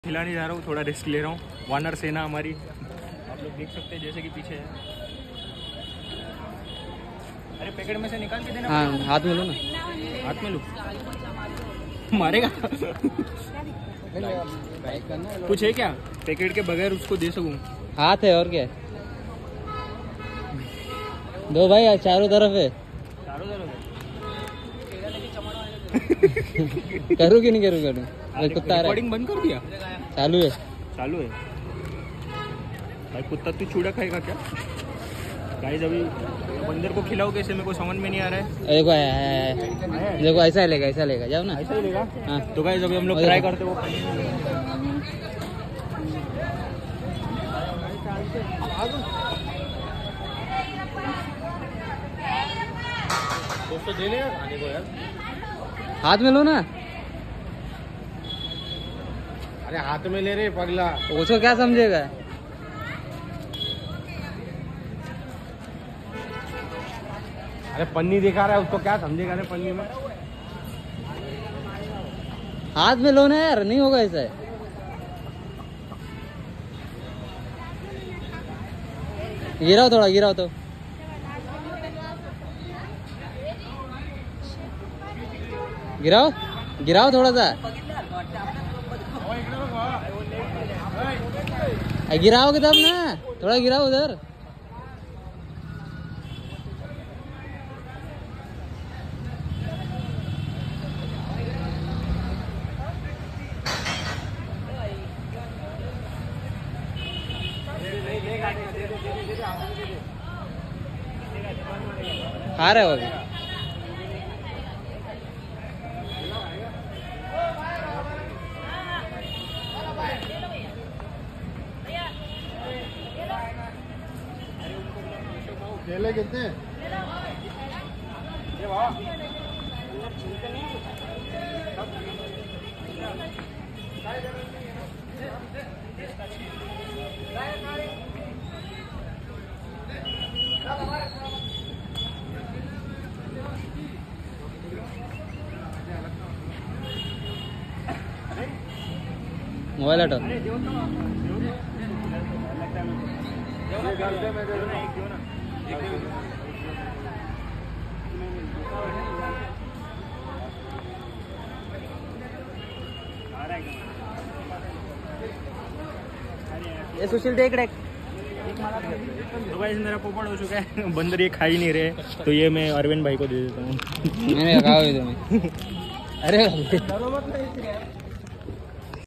खिलाने जा रहा हूँ, थोड़ा रेस्ट ले रहा हूँ। वानर सेना हमारी आप लोग देख सकते हैं जैसे कि पीछे है। अरे पैकेट में से निकाल के देना। हाँ हाथ में लो ना, हाथ में लो। मारेगा कुछ है क्या पैकेट के बगैर उसको दे सकूँ? हाथ है और क्या है? दो भाई चारों तरफ है। चारों तरफ करूँ कि नहीं करूँ? करूँ कुत्ता रिकॉर्डिंग बंद कर दिया? चालू है। चालू है भाई। कुत्ता तू चूड़ा खाएगा क्या? गाइस अभी बंदर को खिलाओ कैसे, मेरे को समझ में नहीं आ रहा है। देखो देखो ऐसा लेगा, ऐसा लेगा, जाओ ना ऐसा ही लेगा। हाँ तो गाइस अभी हम लोग ट्राई करते वो। दोस्तों दे लेगा खाने को यार। हाथ में लो ना। अरे हाथ में ले रहे पगला, उसको क्या समझेगा? अरे पन्नी दिखा रहा है, उसको क्या समझेगा? अरे पन्नी में हाथ में लो ना यार, नहीं होगा ऐसा। गिराओ थोड़ा, गिराओ तो। गिराओ गिराओ थोड़ा सा। गिराओगे तब ना, थोड़ा गिराओ उधर। खा रहे हो अभी? केले कितने? मोबाइल हटाओ। ये सुशील देख रहे। तो गाइस मेरा पोपट हो चुका है। बंदर ये खा ही नहीं रहे, तो ये मैं अरविंद भाई को दे देता हूँ। मैंने कहा तुम्हें। अरे